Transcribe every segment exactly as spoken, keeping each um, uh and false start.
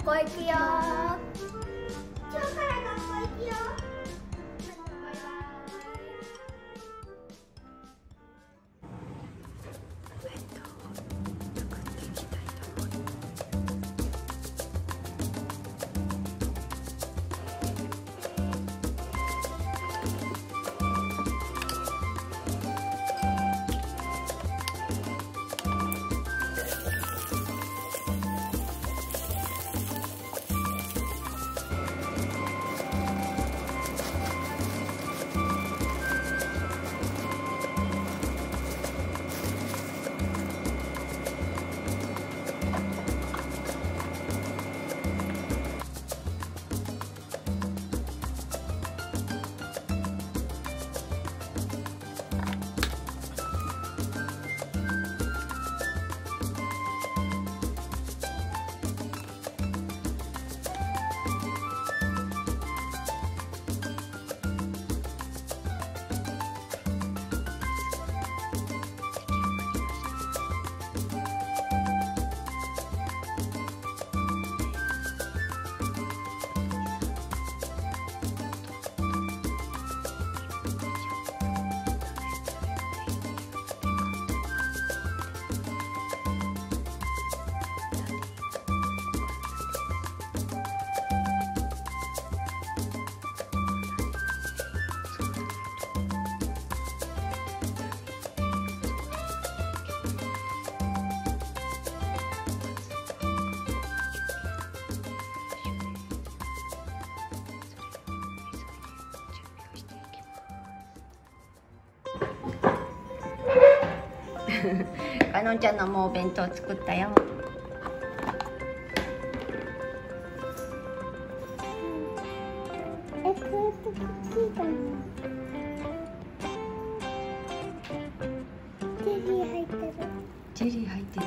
校行くよ。今日から学校行くよ。かのんちゃんのもうお弁当作ったよ。 え、これって大きいかな。ゼリー入ってる。 ジェリー入ってた。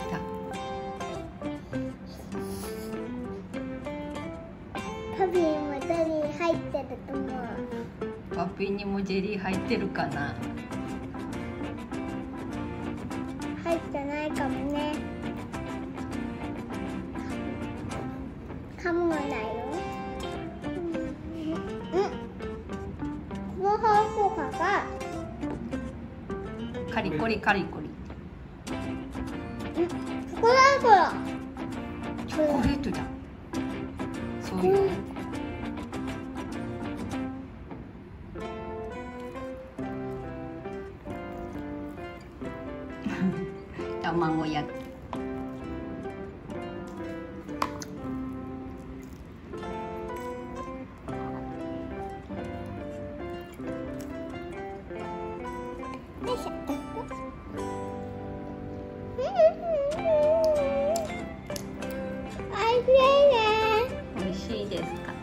パビンもゼリー入ってると思う。 パピンにもジェリー入ってるかな。 入ってないかもね。かもないよ。うん。このハーフがカリコリカリコリ。 うん。チョコレートだ。 チョコレートだ。そういう。卵焼き。 よいしょ。おいしいね。 美味しいですか。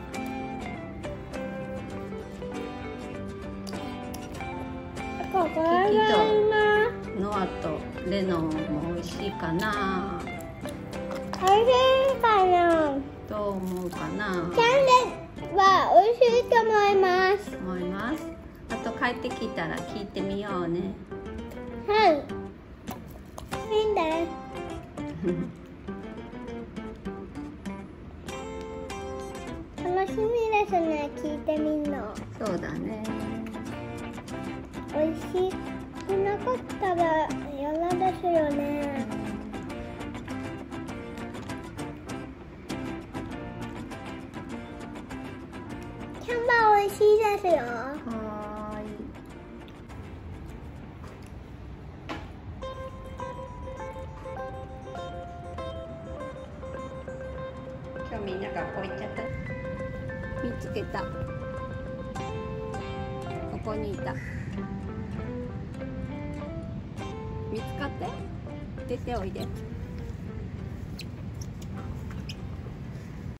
ここが今。 ノアとレノンも美味しいかな。 おいしいかな。 どう思うかな。 キャンデーは美味しいと思います。 思います。あと帰ってきたら聞いてみようね。 はい。いいんです。楽しみですね。聞いてみるの。 そうだね。 美味しくなかったら嫌ですよね。キャンバー美味しいですよ。 はーい。今日みんな学校行っちゃった。見つけた。ここにいた。見つかって。出ておいで。